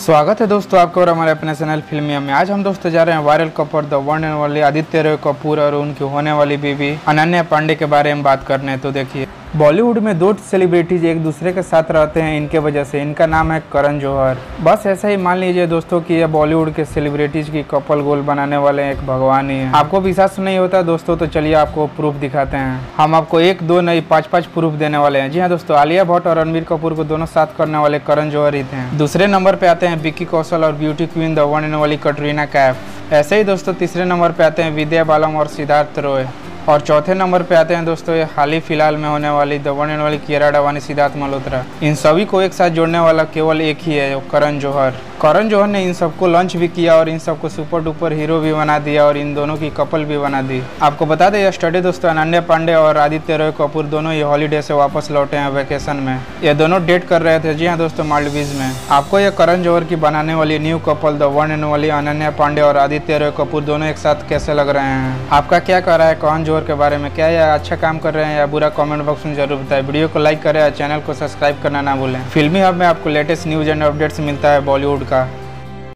स्वागत है दोस्तों आपको और हमारे अपने चैनल फिल्मिया में। आज हम दोस्तों जा रहे हैं viral couple the one and only Aditya Roy Kapoor और उनकी होने वाली बीवी अनन्या पांडे के बारे में बात करने। तो देखिए, बॉलीवुड में दो सेलिब्रिटीज एक दूसरे के साथ रहते हैं इनके वजह से। इनका नाम है करण जौहर। बस ऐसा ही मान लीजिए दोस्तों कि ये बॉलीवुड के सेलिब्रिटीज की कपल गोल बनाने वाले एक भगवान ही है। आपको विश्वास नहीं होता दोस्तों तो चलिए आपको प्रूफ दिखाते हैं। हम आपको एक दो नहीं पाँच प्रूफ देने वाले हैं। जी हाँ दोस्तों, आलिया भट्ट और रणबीर कपूर को दोनों साथ करने वाले करण जौहर ही थे। दूसरे नंबर पे आते हैं विक्की कौशल और beauty queen the one and only Katrina Kaif. ऐसे ही दोस्तों तीसरे नंबर पे आते हैं विद्या बालन और सिद्धार्थ रॉय। और चौथे नंबर पे आते हैं दोस्तों ये हाल ही फिलहाल में होने वाली the one and only Kiara Advani Sidharth Malhotra. इन सभी को एक साथ जोड़ने वाला केवल एक ही है, करण जौहर। करण जौहर ने इन सबको लॉन्च भी किया और इन सबको सुपर डुपर हीरो भी बना दिया और इन दोनों की कपल भी बना दी। आपको बता दें यस्टरडे दोस्तों अनन्या पांडे और आदित्य रॉय कपूर दोनों ये हॉलीडे से वापस लौटे हैं वेकेशन में। ये दोनों डेट कर रहे थे। जी हाँ दोस्तों, मालदीव्स में। आपको ये करण जौहर की बनाने वाली new couple the one and only Ananya Pandey और आदित्य रॉय कपूर दोनों एक साथ कैसे लग रहे हैं? आपका क्या कह रहा है करण जौहर के बारे में? क्या ये अच्छा काम कर रहे हैं या बुरा? कमेंट बॉक्स में जरूर बताएं। वीडियो को लाइक करें और चैनल को सब्सक्राइब करना ना भूलें। फिल्मी हब में आपको लेटेस्ट न्यूज एंड अपडेट्स मिलता है बॉलीवुड का।